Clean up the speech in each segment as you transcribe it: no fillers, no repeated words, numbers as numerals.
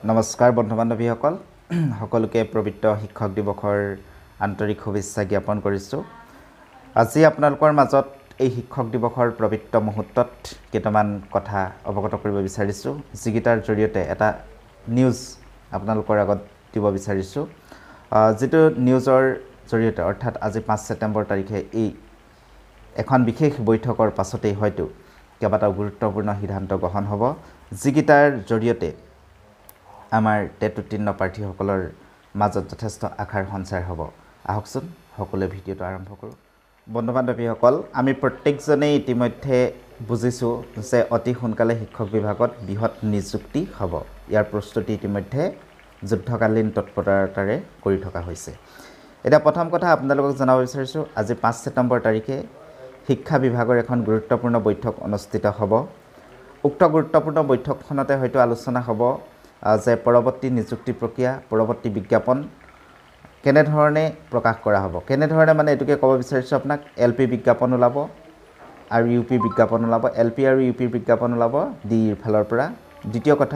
নমস্কাৰ বন্ধু বান্ধৱীসকল সকলোকে পবিত্ৰ শিক্ষক দিৱসৰ আন্তৰিক শুভেচ্ছা জ্ঞাপন কৰিছোঁ। আজি আপোনালোকৰ মাজত এই শিক্ষক দিৱসৰ পবিত্ৰ মুহূৰ্তত কেইটামান কথা অৱগত কৰিব বিচাৰিছোঁ, যিকেইটাৰ জৰিয়তে এটা নিউজ আপোনালোকৰ আগত দিব বিচাৰিছোঁ। যিটো নিউজৰ জৰিয়তে অৰ্থাৎ আজি 5 ছেপ্টেম্বৰ তাৰিখে এই এখন বিশেষ বৈঠকৰ পাছতেই হয়তো কেইবাটাও গুৰুত্বপূৰ্ণ সিদ্ধান্ত গ্ৰহণ হ'ব, যিকেইটাৰ জৰিয়তে আমাৰ টেট উত্তীৰ্ণ প্ৰাৰ্থীসকলৰ মাজত যথেষ্ট আশাৰ সঞ্চাৰ হ'ব। আহকচোন সকলোৱে ভিডিঅ'টো আৰম্ভ কৰোঁ। বন্ধু বান্ধৱীসকল, আমি প্ৰত্যেকজনেই ইতিমধ্যে বুজিছোঁ যে অতি সোনকালে শিক্ষক বিভাগত বৃহৎ নিযুক্তি হ'ব। ইয়াৰ প্ৰস্তুতি ইতিমধ্যে যুদ্ধকালীন তৎপৰতাৰে কৰি থকা হৈছে। এতিয়া প্ৰথম কথা আপোনালোকক জনাব বিচাৰিছোঁ, আজি 5 ছেপ্টেম্বৰ তাৰিখে শিক্ষা বিভাগৰ এখন গুৰুত্বপূৰ্ণ বৈঠক অনুষ্ঠিত হ'ব। উক্ত গুৰুত্বপূৰ্ণ বৈঠকখনতে হয়তো আলোচনা হ'ব যে পৰৱৰ্তী নিযুক্তি প্ৰক্ৰিয়া, পৰৱৰ্তী বিজ্ঞাপন কেনেধৰণে প্ৰকাশ কৰা হ'ব। কেনেধৰণে মানে এইটোকে ক'ব বিচাৰিছোঁ আপোনাক, LP বিজ্ঞাপন ওলাব আৰু UP বিজ্ঞাপন ওলাব। LP আৰু UP বিজ্ঞাপন ওলাব ডিৰ ফালৰ পৰা। দ্বিতীয় কথা,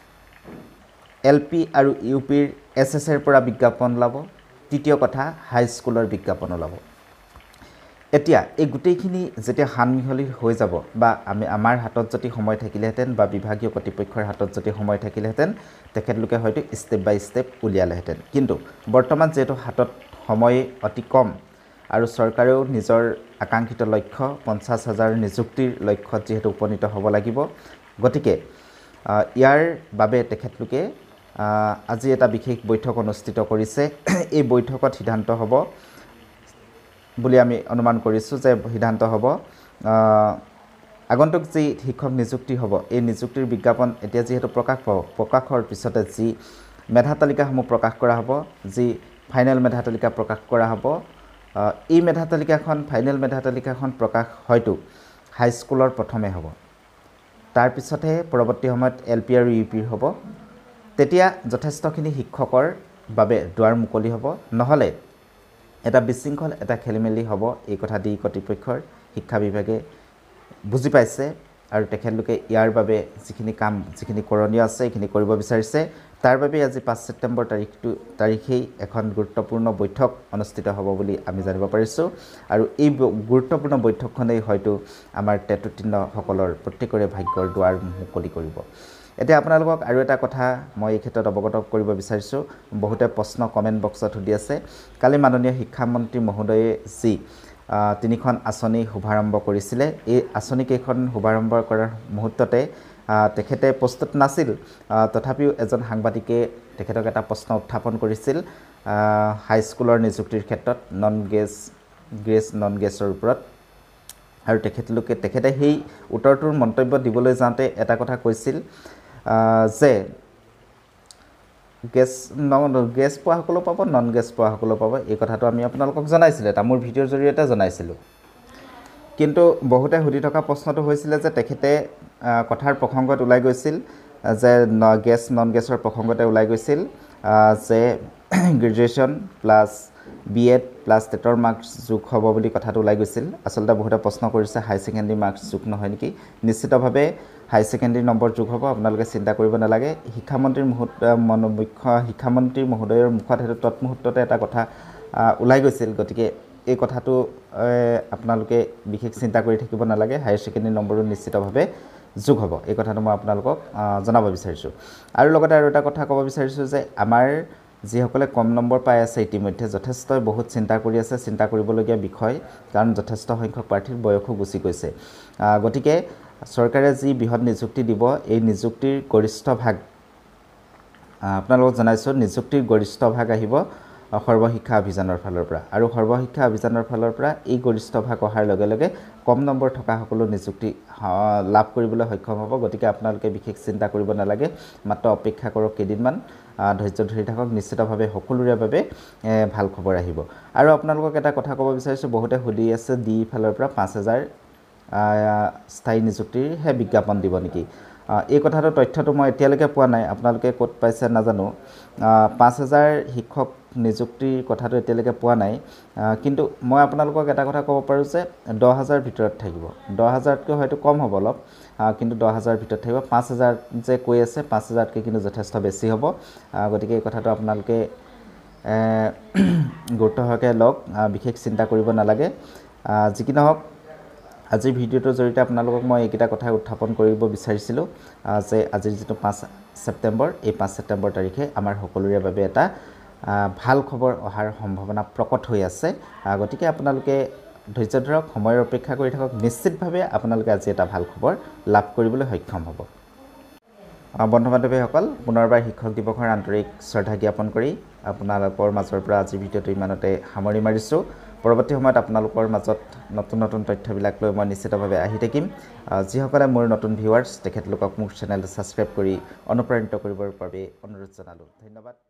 LP আৰু UPৰ SSৰ পৰা বিজ্ঞাপন ওলাব। তৃতীয় কথা, হাইস্কুলৰ বিজ্ঞাপন ওলাব। এতিয়া এই গোটেইখিনি যেতিয়া সানমিহলি হৈ যাব বা আমাৰ হাতত যদি সময় থাকিলেহেঁতেন বা বিভাগীয় কৰ্তৃপক্ষৰ হাতত যদি সময় থাকিলেহেঁতেন, তেখেতলোকে হয়তো ষ্টেপ বাই ষ্টেপ উলিয়ালেহেঁতেন। কিন্তু বৰ্তমান যিহেতু হাতত সময় অতি কম আৰু চৰকাৰেও নিজৰ আকাংক্ষিত লক্ষ্য 50,000 নিযুক্তিৰ লক্ষ্যত যিহেতু উপনীত হ'ব লাগিব, গতিকে ইয়াৰ বাবে তেখেতলোকে আজি এটা বিশেষ বৈঠক অনুষ্ঠিত কৰিছে। এই বৈঠকত সিদ্ধান্ত হ'ব বুলি আমি অনুমান কৰিছোঁ যে সিদ্ধান্ত হ'ব আগন্তুক যি শিক্ষক নিযুক্তি হ'ব, এই নিযুক্তিৰ বিজ্ঞাপন এতিয়া যিহেতু প্ৰকাশ পাব, প্ৰকাশৰ পিছতে যি মেধা তালিকাসমূহ প্ৰকাশ কৰা হ'ব, যি ফাইনেল মেধা তালিকা প্ৰকাশ কৰা হ'ব, এই মেধা তালিকাখন ফাইনেল মেধা তালিকাখন প্ৰকাশ হয়তো হাইস্কুলৰ প্ৰথমে হ'ব। তাৰপিছতহে পৰৱৰ্তী সময়ত LP আৰু UPৰ হ'ব। তেতিয়া যথেষ্টখিনি শিক্ষকৰ বাবে দুৱাৰ মুকলি হ'ব। নহ'লে এটা বিশৃংখল এটা খেলিমেলি হ'ব। এই কথা দি কৰ্তৃপক্ষৰ শিক্ষা বিভাগে বুজি পাইছে আৰু তেখেতলোকে ইয়াৰ বাবে যিখিনি কাম, যিখিনি কৰণীয় আছে এইখিনি কৰিব বিচাৰিছে। তাৰ বাবে আজি 5 ছেপ্টেম্বৰ তাৰিখেই এখন গুৰুত্বপূৰ্ণ বৈঠক অনুষ্ঠিত হ'ব বুলি আমি জানিব পাৰিছোঁ। আৰু এই গুৰুত্বপূৰ্ণ বৈঠকখনেই হয়তো আমাৰ টেট উত্তীৰ্ণসকলৰ প্ৰত্যেকৰে ভাগ্যৰ দুৱাৰ মুকলি কৰিব। এতিয়া আপোনালোকক আৰু এটা কথা মই এই ক্ষেত্ৰত অৱগত কৰিব বিচাৰিছোঁ। বহুতে প্ৰশ্ন কমেণ্ট বক্সত সুধি আছে। কালি মাননীয় শিক্ষামন্ত্ৰী মহোদয়ে যি 3খন আঁচনি শুভাৰম্ভ কৰিছিলে, এই আঁচনিকেইখন শুভাৰম্ভ কৰাৰ মুহূৰ্ততে তেখেতে প্ৰস্তুত নাছিল। তথাপিও এজন সাংবাদিকে তেখেতক এটা প্ৰশ্ন উত্থাপন কৰিছিল হাইস্কুলৰ নিযুক্তিৰ ক্ষেত্ৰত নন গেছৰ ওপৰত। আৰু তেখেতে সেই উত্তৰটোৰ মন্তব্য দিবলৈ যাওঁতে এটা কথা কৈছিল যে গেছ পোৱাসকলেও পাব, নন গেছ পোৱাসকলেও পাব। এই কথাটো আমি আপোনালোকক জনাইছিলোঁ, এটা মোৰ ভিডিঅ'ৰ জৰিয়তে জনাইছিলোঁ। কিন্তু বহুতে সুধি থকা প্ৰশ্নটো হৈছিলে যে তেখেতে কথাৰ প্ৰসংগত ওলাই গৈছিল যে নন গেছৰ প্ৰসংগতে ওলাই গৈছিল যে গ্ৰেজুৱেশ্যন প্লাছ BEd প্লাছ টেটৰ মাৰ্কছ যোগ হ'ব বুলি কথাটো ওলাই গৈছিল। আচলতে বহুতে প্ৰশ্ন কৰিছে হাই ছেকেণ্ডেৰী মাৰ্কছ যোগ নহয় নেকি? নিশ্চিতভাৱে হাই ছেকেণ্ডেৰী নম্বৰ যোগ হ'ব, আপোনালোকে চিন্তা কৰিব নালাগে। মুখ্য শিক্ষামন্ত্ৰী মহোদয়ৰ মুখত সেইটো তৎমুহূৰ্ততে এটা কথা ওলাই গৈছিল। গতিকে এই কথাটো আপোনালোকে বিশেষ চিন্তা কৰি থাকিব নালাগে। হায়াৰ ছেকেণ্ডেৰী নম্বৰো নিশ্চিতভাৱে যোগ হ'ব, এই কথাটো মই আপোনালোকক জনাব বিচাৰিছোঁ। আৰু লগতে আৰু এটা কথা ক'ব বিচাৰিছোঁ যে আমাৰ যিসকলে কম নম্বৰ পাই আছে ইতিমধ্যে যথেষ্ট বহুত চিন্তা কৰি আছে, চিন্তা কৰিবলগীয়া বিষয়, কাৰণ যথেষ্ট সংখ্যক প্ৰাৰ্থীৰ বয়সো গুচি গৈছে। গতিকে চৰকাৰে যি বৃহৎ নিযুক্তি দিব, এই নিযুক্তিৰ গৰিষ্ঠ ভাগ আপোনালোকক জনাইছোঁ, নিযুক্তিৰ গৰিষ্ঠ ভাগ আহিব সৰ্বশিক্ষা অভিযানৰ ফালৰ পৰা। আৰু সৰ্বশিক্ষা অভিযানৰ ফালৰ পৰা এই গৰিষ্ঠ ভাগ অহাৰ লগে লগে কম নম্বৰ থকা সকলো নিযুক্তি লাভ কৰিবলৈ সক্ষম হ'ব। গতিকে আপোনালোকে বিশেষ চিন্তা কৰিব নালাগে, মাত্ৰ অপেক্ষা কৰক কেইদিনমান, ধৈৰ্য ধৰি থাকক। নিশ্চিতভাৱে সকলোৰে বাবে ভাল খবৰ আহিব। আৰু আপোনালোকক এটা কথা ক'ব বিচাৰিছোঁ, বহুতে সুধি আছে ডিৰ ফালৰ পৰা 5,000 স্থায়ী নিযুক্তিৰহে বিজ্ঞাপন দিব নেকি? এই কথাটো তথ্যটো মই এতিয়ালৈকে পোৱা নাই, আপোনালোকে ক'ত পাইছে নাজানো। 5,000 শিক্ষক নিযুক্তিৰ কথাটো এতিয়ালৈকে পোৱা নাই কিন্তু মই আপোনালোকক এটা কথা ক'ব পাৰোঁ যে 10,000 ভিতৰত থাকিব 10,000তকৈ হয়তো কম হ'ব অলপ কিন্তু 10,000 ভিতৰত থাকিব 5,000 যে কৈ আছে 5,000তকৈ কিন্তু যথেষ্ট বেছি হ'ব গতিকে এই কথাটো আপোনালোকে গুৰুত্ব সহকাৰে লওক বিশেষ চিন্তা কৰিব নালাগে যি কি নহওক আজিৰ ভিডিঅ'টোৰ জৰিয়তে আপোনালোকক মই এইকেইটা কথা উত্থাপন কৰিব বিচাৰিছিলোঁ যে আজিৰ যিটো 5 ছেপ্টেম্বৰ এই 5 ছেপ্টেম্বৰ তাৰিখে আমাৰ সকলোৰে বাবে এটা ভাল খবৰ অহাৰ সম্ভাৱনা প্ৰকট হৈ আছে গতিকে আপোনালোকে ধৈৰ্য ধৰক সময়ৰ অপেক্ষা কৰি থাকক নিশ্চিতভাৱে আপোনালোকে আজি এটা ভাল খবৰ লাভ কৰিবলৈ সক্ষম হ'ব বন্ধু বান্ধৱীসকল পুনৰবাৰ শিক্ষক দিৱসৰ আন্তৰিক শ্ৰদ্ধা জ্ঞাপন কৰি আপোনালোকৰ মাজৰ পৰা আজিৰ ভিডিঅ'টো ইমানতে সামৰি মাৰিছোঁ পৰৱৰ্তী সময়ত আপোনালোকৰ মাজত নতুন নতুন তথ্যবিলাক লৈ মই নিশ্চিতভাৱে আহি থাকিম যিসকলে মোৰ নতুন ভিউৱাৰ্ছ তেখেতলোকক মোৰ চেনেলটো ছাবস্ক্ৰাইব কৰি অনুপ্ৰাণিত কৰিবৰ বাবে অনুৰোধ জনালোঁ ধন্যবাদ